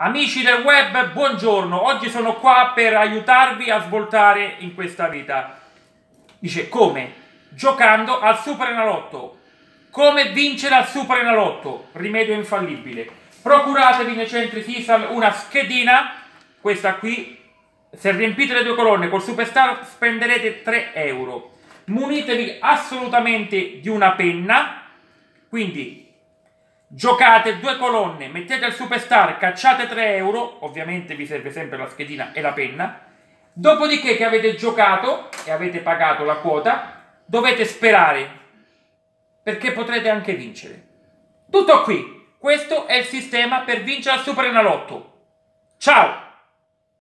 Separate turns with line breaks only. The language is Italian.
Amici del web, buongiorno. Oggi sono qua per aiutarvi a svoltare in questa vita. Dice come? Giocando al Superenalotto. Come vincere al Superenalotto? Rimedio infallibile. Procuratevi nei centri Sisal una schedina, questa qui. Se riempite le due colonne col Superstar spenderete 3 euro. Munitevi assolutamente di una penna, quindi giocate due colonne, mettete il Superstar, cacciate 3 euro, ovviamente vi serve sempre la schedina e la penna. Dopodiché che avete giocato e avete pagato la quota, dovete sperare, perché potrete anche vincere. Tutto qui, questo è il sistema per vincere al Superenalotto. Ciao!